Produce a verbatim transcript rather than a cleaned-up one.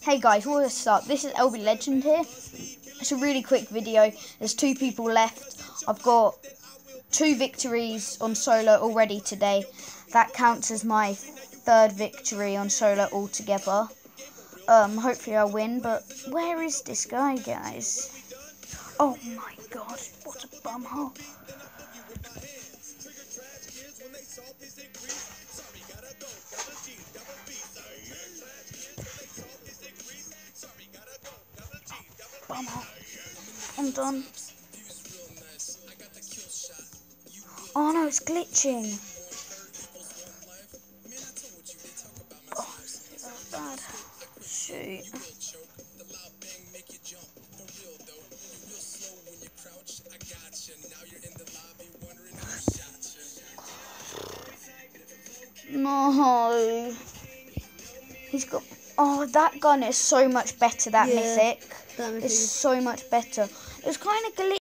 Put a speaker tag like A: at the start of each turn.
A: Hey guys, what's up? This is L B Legend here. It's a really quick video. There's two people left. I've got two victories on solo already today. That counts as my third victory on solo altogether. Um, hopefully I'll win, but where is this guy, guys? Oh my god, what a bumhole. Bumhole. I'm done. Oh no, it's glitching. Oh, that's bad. Shoot. No. He's got... Oh, that gun is so much better, that
B: yeah,
A: mythic.
B: that mythic
A: It's
B: is...
A: so much better. It's kind of glitchy.